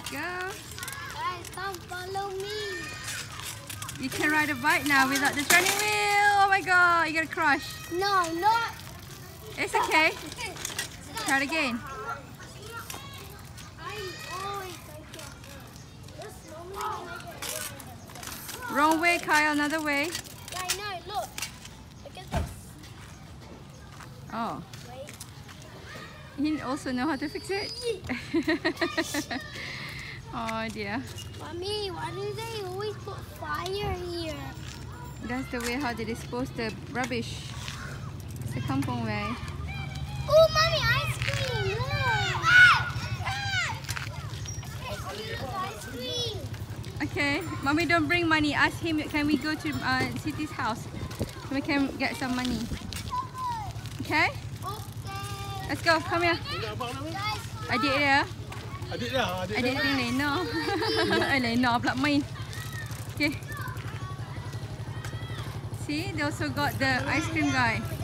go. Guys, come follow me. You can ride a bike now without the turning wheel. Oh my god, you're gonna crash. No, not. It's okay. Try it again. Wrong way, Kyle, another way. I know, look. Look at this. Oh. Wait. You also know how to fix it? Oh dear. Mommy, why do they always put fire here? That's the way how they dispose the rubbish. It's the kampong way. Oh, Mommy, ice cream! Look! Ice cream! Okay, Mommy don't bring money. Ask him, can we go to Siti's house so we can get some money? Okay? Okay. Let's go, come here. Adik dia. Adik dia? Adik dia Lena. Lena pula main. Okay. See, they also got the ice cream guy.